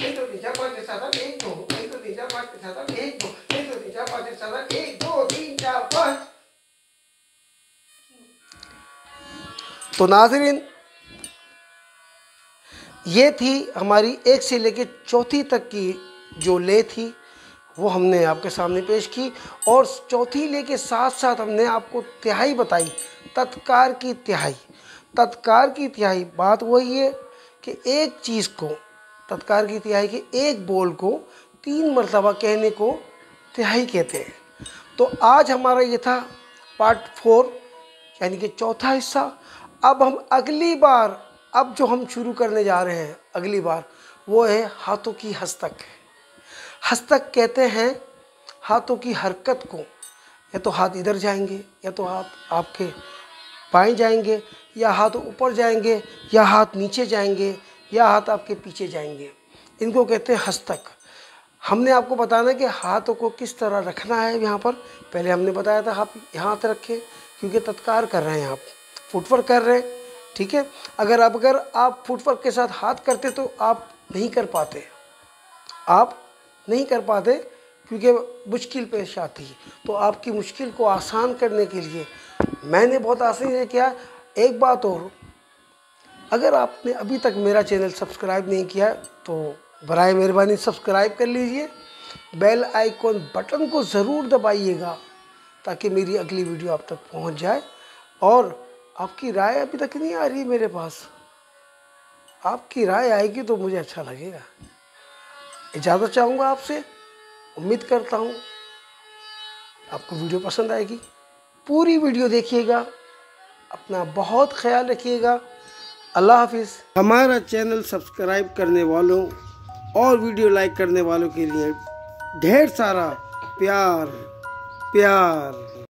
1 2 3 4 5 6 7 8 1 2 1 2 3 4 5 6 7 8 1 2 1 2 3 4 5 6 7 1 2 3 4 5। तो नाज़रीन, ये थी हमारी 1 से लेकर चौथी तक की जो ले थी, वो हमने आपके सामने पेश की। और चौथी ले के साथ साथ हमने आपको तिहाई बताई, तत्कार की तिहाई। तत्कार की तिहाई बात वही है कि एक चीज़ को, तत्कार की तिहाई के एक बोल को 3 मरतबा कहने को तिहाई कहते हैं। तो आज हमारा ये था पार्ट 4, यानी कि चौथा हिस्सा। अब हम अगली बार, अब जो हम शुरू करने जा रहे हैं अगली बार, वो है हाथों की हस्तक। हस्तक कहते हैं हाथों की हरकत को, या तो हाथ इधर जाएंगे, या तो हाथ आपके बाएं जाएंगे, या हाथ ऊपर जाएंगे, या हाथ नीचे जाएंगे, या हाथ आपके पीछे जाएंगे। इनको कहते हैं हस्तक। हमने आपको बताना कि हाथों को किस तरह रखना है। यहाँ पर पहले हमने बताया था आप यहाँ हाथ रखें, क्योंकि तत्कार कर रहे हैं, आप फुटवर्क कर रहे हैं, ठीक है। अगर आप फुटवर्क के साथ हाथ करते तो आप नहीं कर पाते, क्योंकि मुश्किल पेश आती है। तो आपकी मुश्किल को आसान करने के लिए मैंने बहुत आसानी से किया। एक बात और, अगर आपने अभी तक मेरा चैनल सब्सक्राइब नहीं किया तो बराए मेहरबानी सब्सक्राइब कर लीजिए, बेल आइकॉन बटन को ज़रूर दबाइएगा ताकि मेरी अगली वीडियो आप तक पहुंच जाए। और आपकी राय अभी तक नहीं आ रही मेरे पास, आपकी राय आएगी तो मुझे अच्छा लगेगा। इजाज़त चाहूँगा आपसे, उम्मीद करता हूँ आपको वीडियो पसंद आएगी। पूरी वीडियो देखिएगा, अपना बहुत ख्याल रखिएगा। अल्लाह हाफिज़। हमारा चैनल सब्सक्राइब करने वालों और वीडियो लाइक करने वालों के लिए ढेर सारा प्यार।